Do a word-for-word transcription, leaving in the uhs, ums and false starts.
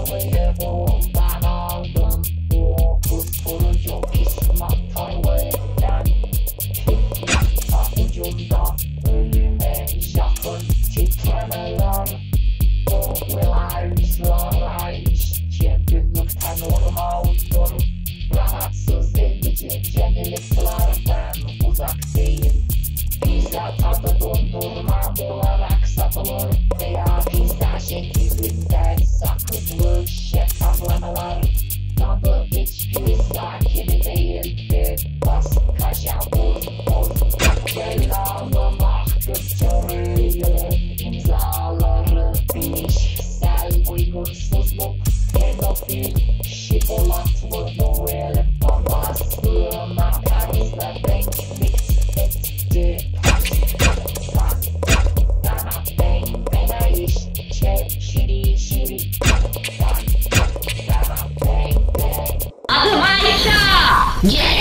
Havayı bundan aldım. Bu kusturucu pis mataylardan. Fikri ucunda ölüme yakın titremeler. Bu willows, willows. Kendinlikten normaldır. Rahatsız edici yeniliklerden uzak değil. Pizza tadı dondurma olarak satılır veya pizza şeklinde sakızlı şeftallamalar. Tadı hiç pizza gibi değildir. Bas kaşar buz buz. Belalı mahkum Türkürüğün imzaları. Bilişsel uygunsuzluk. Pedofil şipolatlı Noel babasına tarzda renk mix etti. Adım Ayşe.